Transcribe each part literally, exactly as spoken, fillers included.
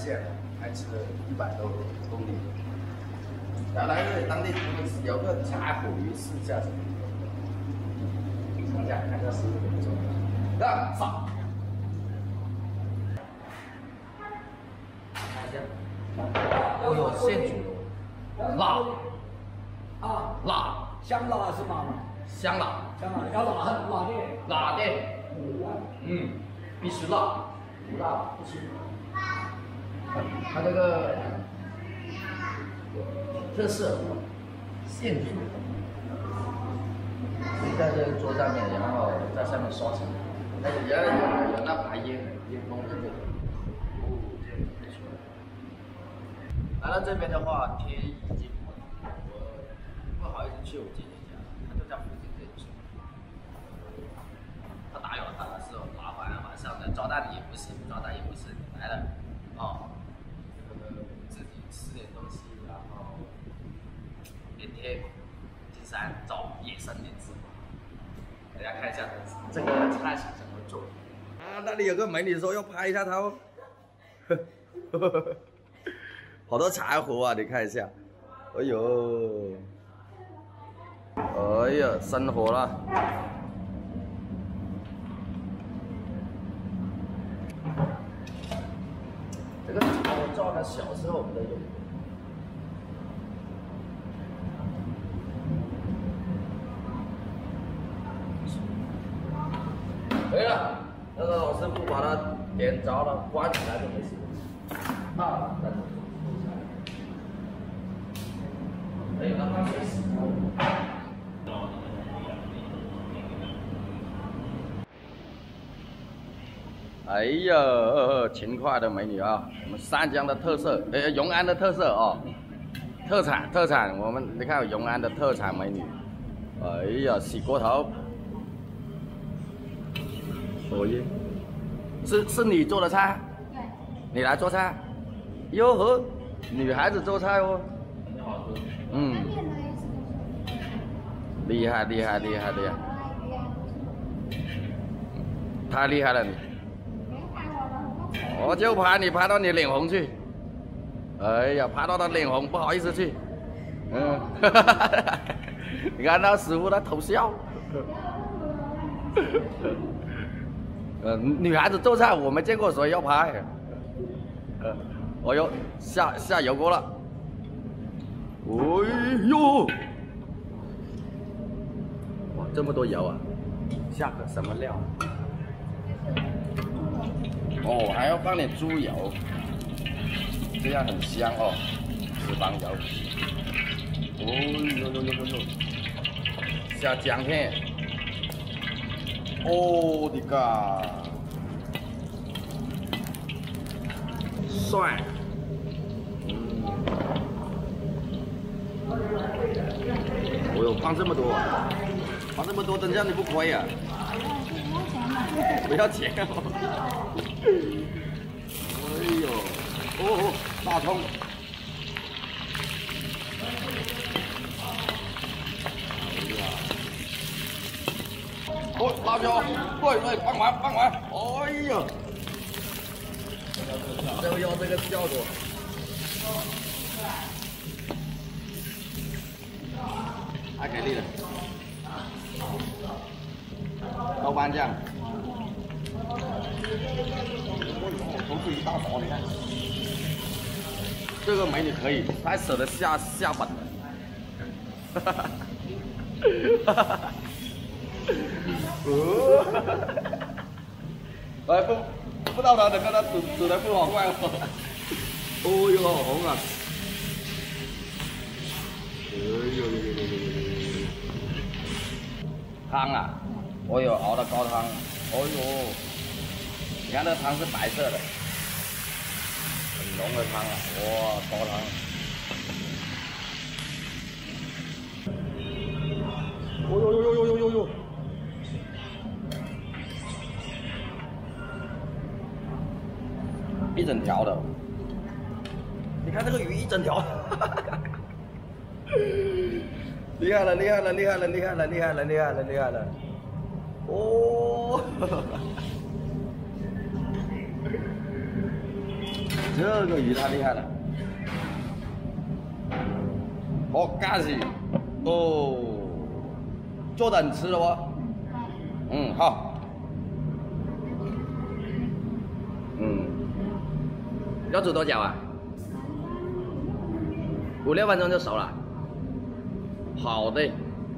线，开车一百多公里。原来这里当地有个茶虎鱼试驾什么的，上架看一下师傅怎么做。让上，看一下，哦哟，现煮的，辣啊， 辣， 香辣是吗？ 香辣， 香辣要辣辣的， 辣的，嗯，必须辣，不辣不吃。它这个特色现煮，在这个桌上面，然后在上面刷成，那有有有那白烟烟风在这里，哦，这样不错。来到这边的话，天已经我不好意思去我姐姐家，她就在附近这里住。他打扰他的时候麻烦了，晚上的招待你也不行，招待也不行，来了，哦，这个自己吃点东西，然后连天进山找野生灵芝。大家看一下这个菜是怎么做啊？那里有个美女说要拍一下她哦，好多柴火啊！你看一下，哎呦，哎呀，生火了。这个我做的小时候我们都有。可以了，那个老师傅把它点着了，关起来就没事。啊，再做下来。还有那它水洗。哎呀，勤快的美女啊！我们三江的特色，呃，永安的特色哦，特产特产，我们你看永安的特产美女。哎呀，洗锅头。哦耶，是是你做的菜？对。你来做菜？哟呵，女孩子做菜哦。很好吃。嗯。厉害厉害厉害厉害！太厉害了你！我就怕你拍到你脸红去。哎呀，拍到他脸红，不好意思去。嗯，你看那师傅他偷笑。呃，女孩子做菜我没见过，所以要拍。呃，我又下下油锅了。哎呦，哇，这么多油啊！下个什么料？哦，还要放点猪油，这样很香哦，脂肪油。哦呦呦呦呦呦，下姜片。哦的个，帅。嗯。哦呦，放这么多，放这么多，等下你不亏啊？不要钱哦。哎呦，哦哦，大葱。哦，辣椒，对对，放完放完，哎呀，就要这个效果。太给力了，豆瓣酱。都是一大勺，你看，这个美女可以，太舍得下下本了，哈哈哈哈哈哈，哦，哎不不到他，整个他煮煮的不好怪哦，哦哟好红啊，哎呦呦呦呦呦呦，汤啊，哦哟熬的高汤，哦哟。你看那汤是白色的，很浓的汤啊！哇，高汤。哦呦呦呦呦呦呦呦！一整条的，你看这个鱼一整条，厉害了厉害了厉害了厉害了厉害了厉害了厉害了！哦。 这个鱼太厉害了，好干死哦，就等吃了哦。嗯，好。嗯，要煮多久啊？五六分钟就熟了。好的，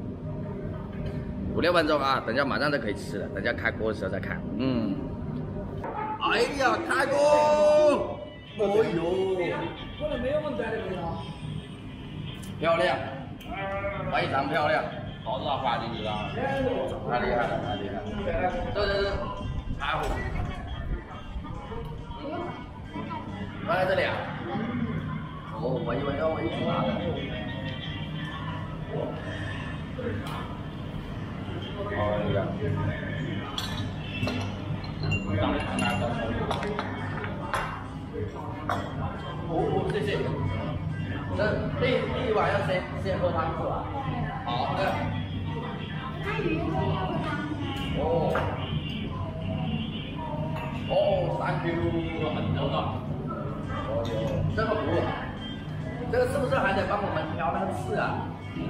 五六分钟啊，等下马上就可以吃了。等下开锅的时候再看。嗯。哎呀，开锅！哎呦， 可能没有我们这的味道。 漂亮，非常漂亮， 好大放进去了， 太厉害了，太厉害了！这就是柴火。放在这里啊？哦，我以为要我一起拿的。哎呀， 当场拿的。 哦，谢谢。这第第一碗要先先喝汤是吧？好的。哦。哦 ，thank you，很牛的。哦哟，这个服务，这个是不是还得帮我们挑那个刺啊？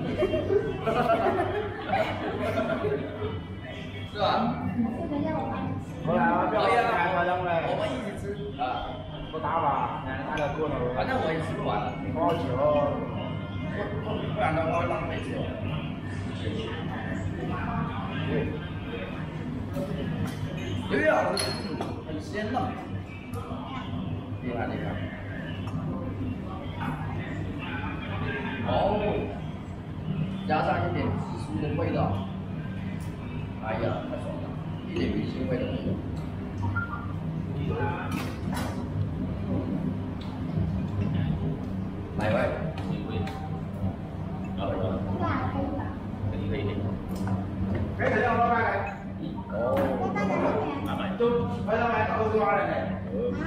是吧？ 过来啊， 可以啊， 大家过来。 我们一起吃啊。 不打吧，那个过了。 反正我也吃不完了。 好吃哦。 不然的话会浪费吃。对呀，很鲜的，厉害厉害。哦，加上一点紫苏的味道，哎呀，太爽了，一点鱼腥味都没有。哪位？ 美味。好的。可以可以可以。 可以让老板来。 哦。 慢慢。 都快老板都抓来嘞。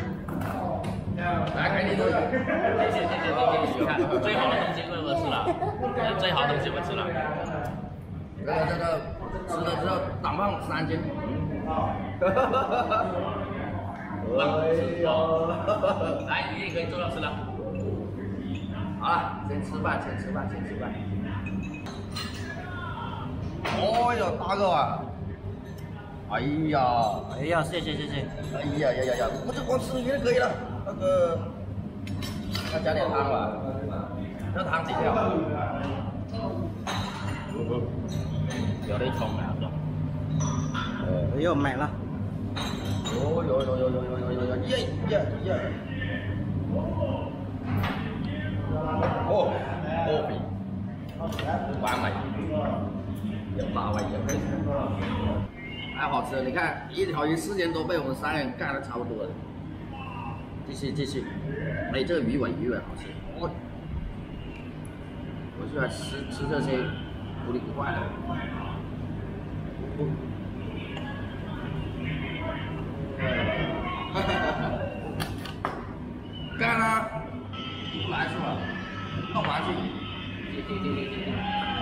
来，给你这个。 谢谢谢谢谢谢，你看最好的东西我吃了，最好的东西我吃了。 这个这个吃了之后长胖三斤。 哎呦，来，鱼也可以做到吃了。 好了，先吃饭，先吃饭，先吃饭。哦哟，大个啊！哎呀， 哎呀，谢谢谢谢。 哎呀呀呀呀，不就光吃鱼就可以了。那个，要加点汤吧？这汤几条？ 有点冲啊，是吧？ 哎呦，买了。 有有有有有有有有有耶耶耶！哦，哦比，完美，有大味，有配菜，太好吃了！你看，一条鱼四千多，被我们三人干的差不多了。继续继续，哎，这个鱼尾鱼尾好吃，我我喜欢吃吃这些古里古怪的。哈哈哈！干了，不来是吧？弄完去。对对对对对。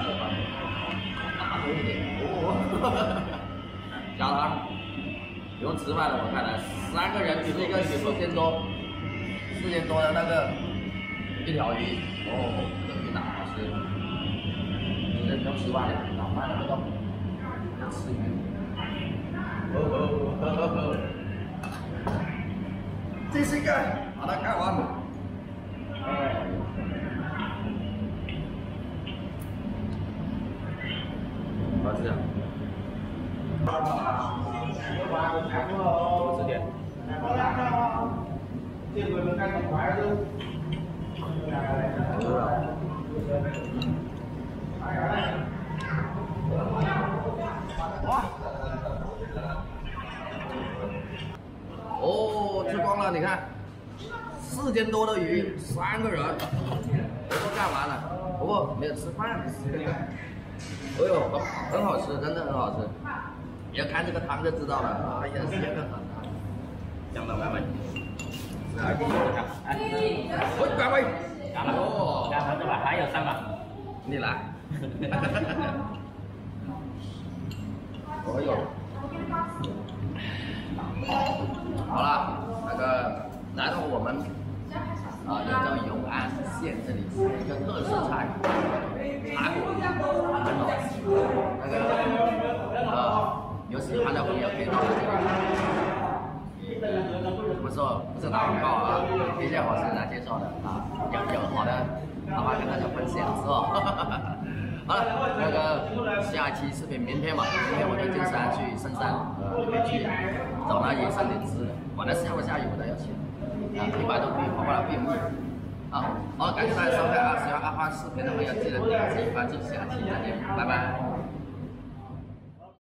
大多一点哦。加汤，不用吃饭了，我看来三个人吃一个四千多，四千多的那个一条鱼，哦，这个鱼哪好吃？这不用吃饭了，老饭了都，吃鱼。哦哦哦哦。继续干，把它干完。哎，好吃啊！ 十点。 哇！哦，吃光了，你看，四千多的鱼，三个人，我都干完了，不过没有吃饭。哎呦，很好吃，真的很好吃。你要看这个汤就知道了，哎呀，鲜得很啊， 相当完美。 是啊，你看，哎，喂，各位，哦， 干完这把还有三把， 你来。哎呦。好了，那个来到我们说不是打广告啊，毕竟我是来介绍的啊，有有好的阿花跟大家分享是吧？好了，那个下一期视频明天嘛，明天我就进山去深山，呃，准备去找那野生灵芝，管它下不下雨我都要去，啊，一百多米跑过来闭目。好，好，感谢大家收看啊！喜欢阿花视频的朋友记得点击关注，下期再见，拜拜。